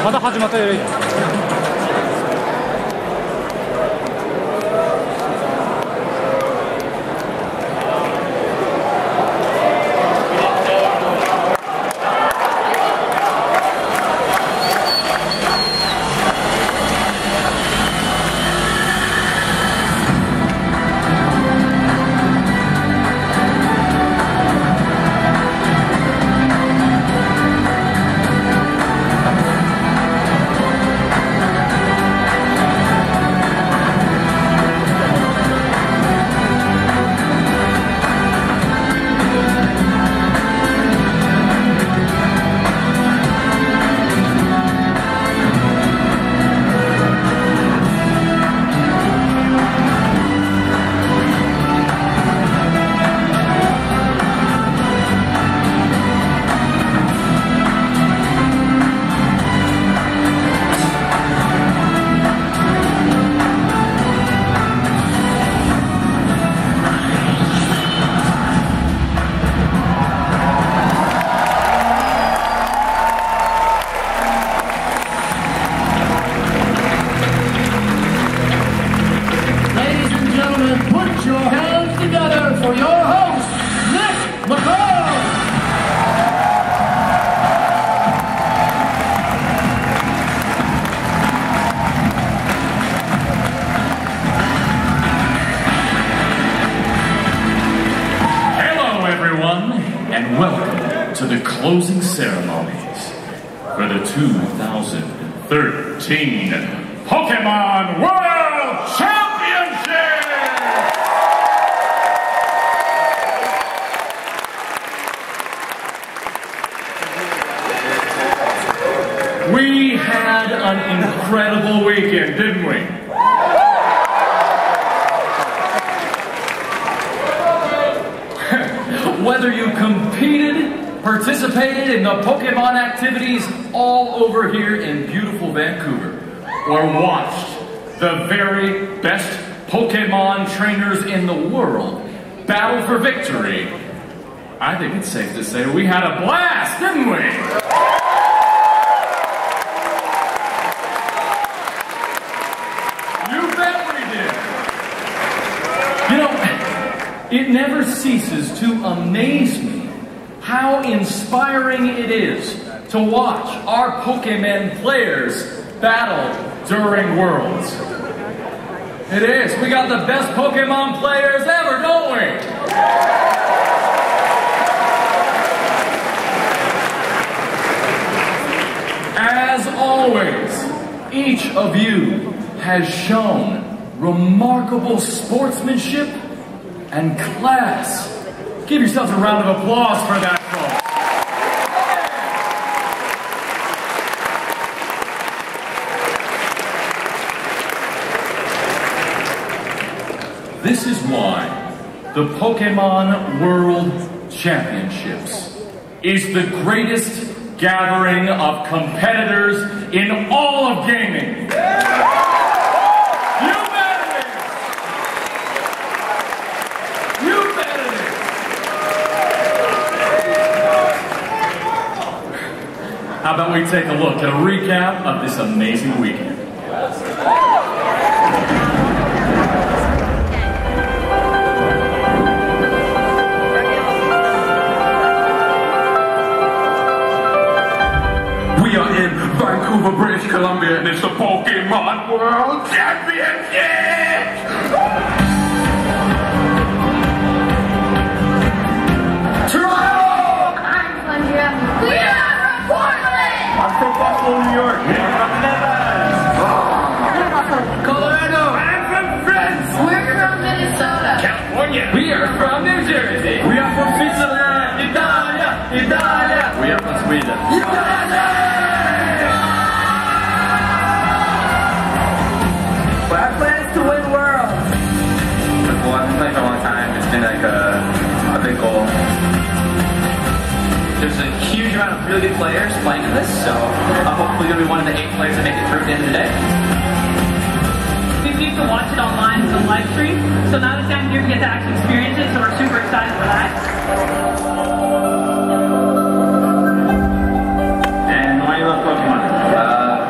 まだ始まったより。 And welcome to the closing ceremonies for the 2013 Pokemon World Championship! We had an incredible weekend, didn't we? Whether you competed, participated in the Pokemon activities all over here in beautiful Vancouver, or watched the very best Pokemon trainers in the world battle for victory, I think it's safe to say we had a blast, didn't we? You bet we did. You know, it never ceases to amaze me how inspiring it is to watch our Pokemon players battle during Worlds. It is. We got the best Pokemon players ever, don't we? As always, each of you has shown remarkable sportsmanship and class. Give yourselves a round of applause for that, folks. This is why the Pokemon World Championships is the greatest gathering of competitors in all of gaming. How about we take a look at a recap of this amazing weekend? We are in Vancouver, British Columbia, and it's the Pokemon World Championship! Toronto! I'm Columbia. We are from Portland! I'm from Buffalo, New York. We're from Netherlands. Colorado. I'm from France. We're from Minnesota. California. We are from New Jersey. We are from Switzerland. Italia. Italia. We are from Sweden. Italia. Well, our plan is to win Worlds. Well, I've been playing for a long time. It's been like a big goal. There's a huge amount of really good players playing in this, so hopefully you'll be one of the 8 players that make it through at the end of the day. You can watch it online with the live stream, so now it's time here to get to actually experience it, so we're super excited for that. And why do you love Pokemon?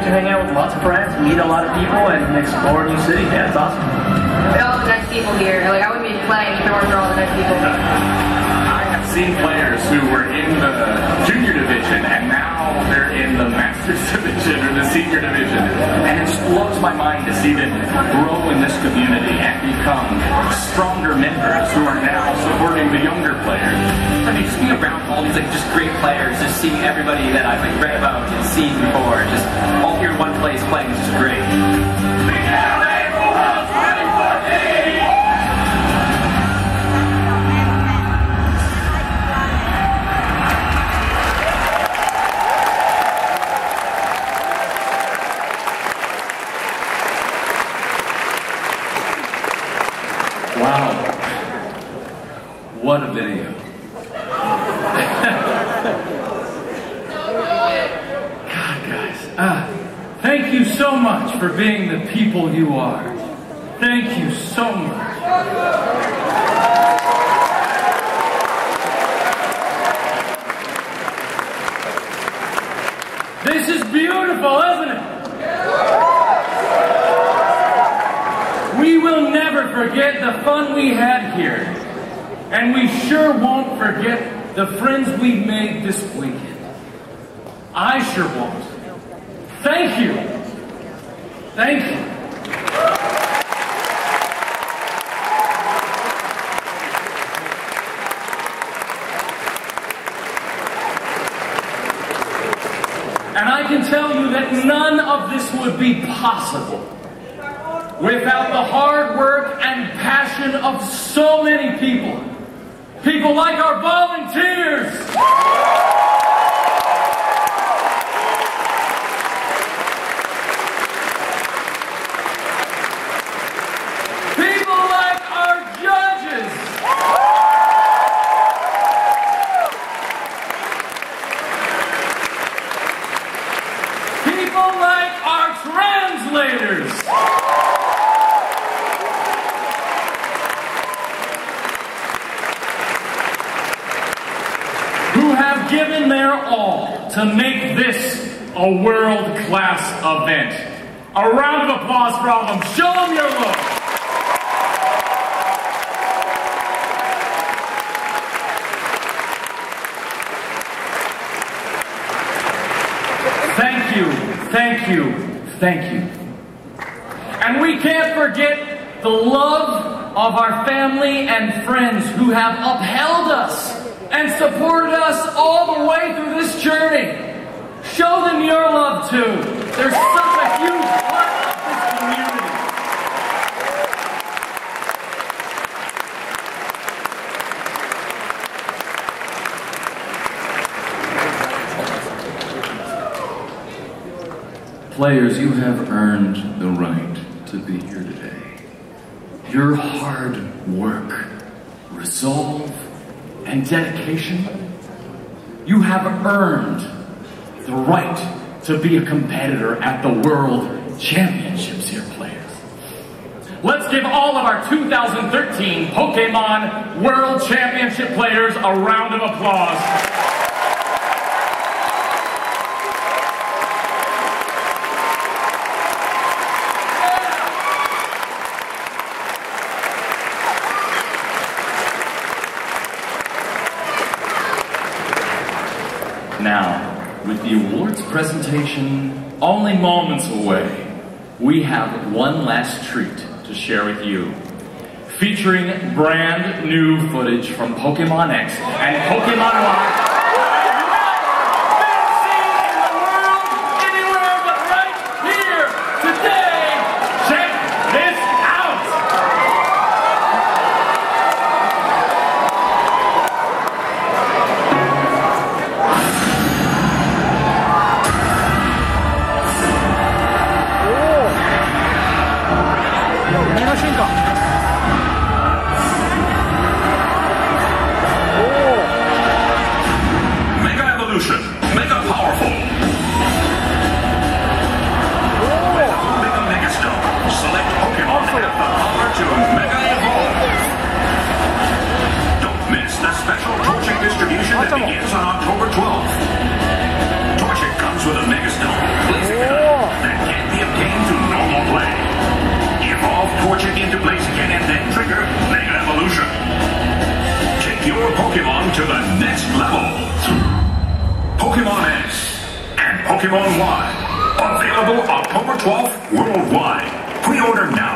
get to hang out with lots of friends, meet a lot of people, and explore new cities. Yeah, it's awesome. All the nice people here. Like, I wouldn't be playing if there weren't for all the nice people. I have seen players who were in the junior division and now they're in the Masters division or the senior division. And it just blows my mind to see them grow in this community and become stronger members who are now supporting the younger players. I mean, just being around all these like just great players, just seeing everybody that I've like read about and seen before, just all here in one place playing is just great. Wow. What a video. God, guys. Thank you so much for being the people you are. Thank you so much. This is beautiful, isn't it? We will never forget the fun we had here. And we sure won't forget the friends we've made this weekend. I sure won't. Thank you. Thank you. And I can tell you that none of this would be possible without the hard work and passion of so many people. People like our volunteers. People like our judges. People like our translators. Who have given their all to make this a world-class event. A round of applause for all of them. Show them your love. Thank you, thank you, thank you. And we can't forget the love of our family and friends who have upheld us and supported us all the way through this journey. Show them your love too. They're such a huge part of this community. Players, you have earned the right to be here today. Your hard work, resolve, and dedication, you have earned the right to be a competitor at the World Championships here, players. Let's give all of our 2013 Pokemon World Championship players a round of applause. Now, with the awards presentation only moments away, we have one last treat to share with you. Featuring brand new footage from Pokemon X and Pokemon Y. Never seen in the world anywhere but right here today. Check this out. Pokemon X and Pokemon Y. Available October 12th worldwide. Pre-order now.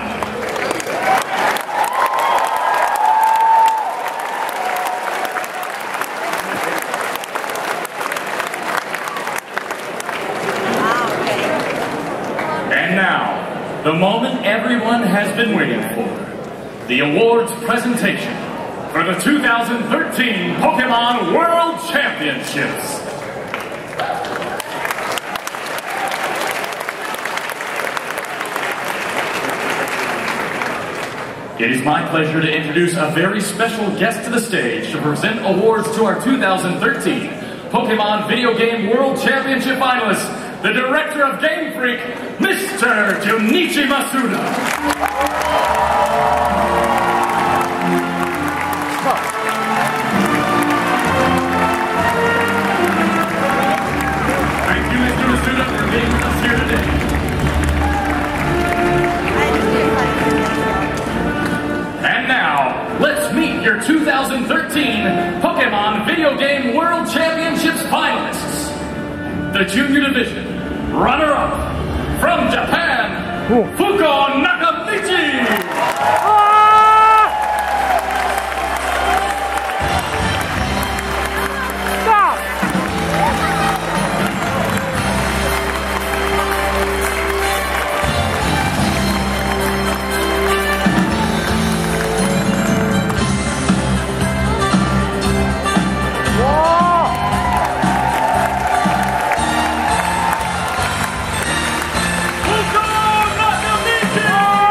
And now, the moment everyone has been waiting for. The awards presentation for the 2013 Pokemon World Championships. It is my pleasure to introduce a very special guest to the stage to present awards to our 2013 Pokemon Video Game World Championship finalists, the Director of Game Freak, Mr. Junichi Masuda. Thank you, Mr. Masuda, for being with us here today. And now, let's meet your 2013 Pokemon Video Game World Championships finalists. The Junior Division, runner-up, from Japan, Fuko Nakamichi! Fuko Nakamichi!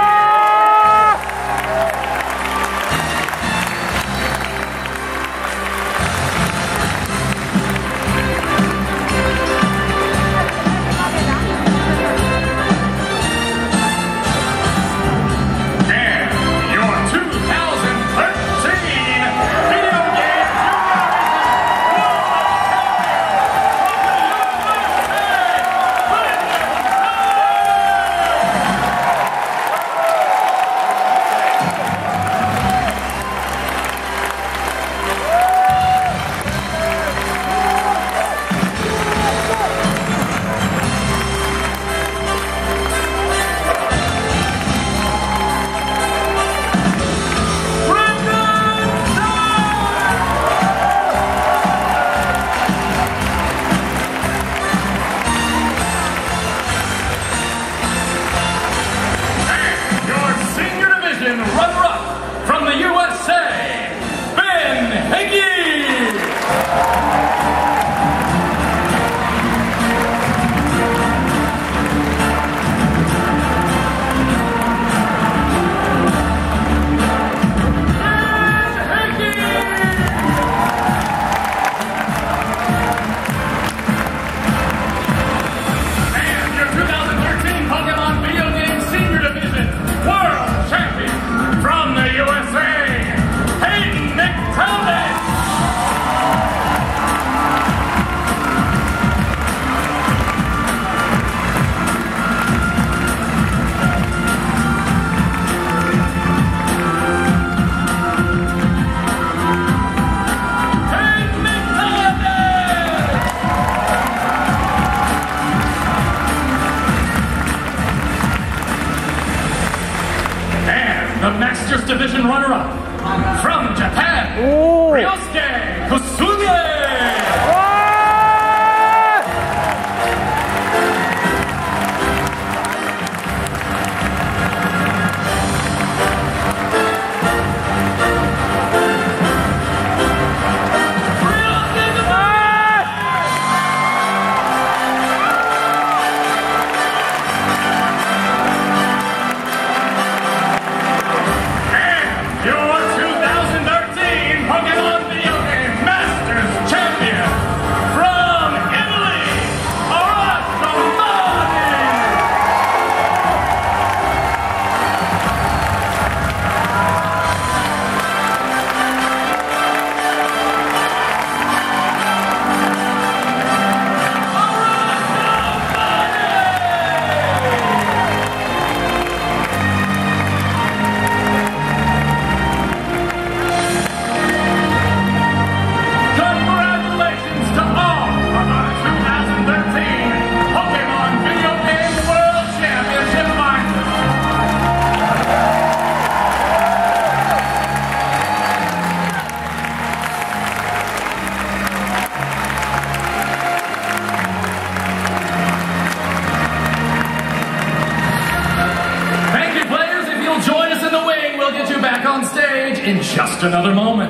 another moment.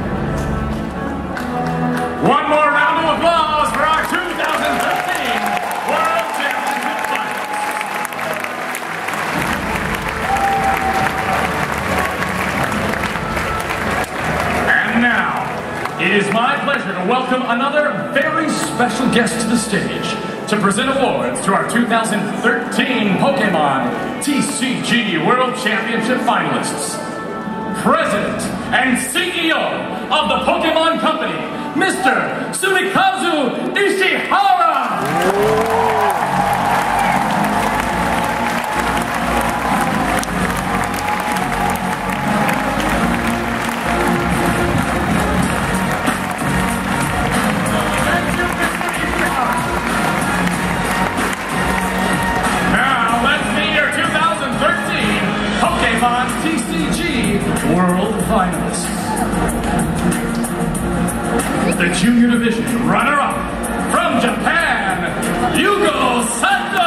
One more round of applause for our 2013 World Championship Finals. And now, it is my pleasure to welcome another very special guest to the stage to present awards to our 2013 Pokemon TCG World Championship finalists. President and CEO of the Pokemon Company, Mr. Tsunekazu Ishihara! TCG World Finalists. The Junior Division runner-up from Japan, Yugo Sato!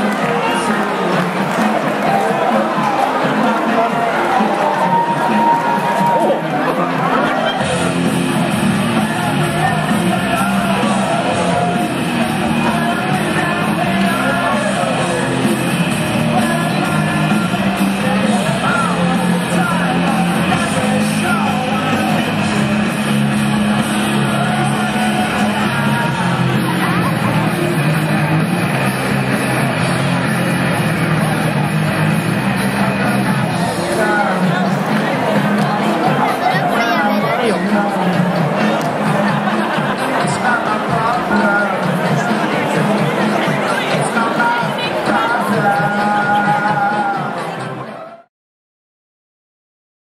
Thank you.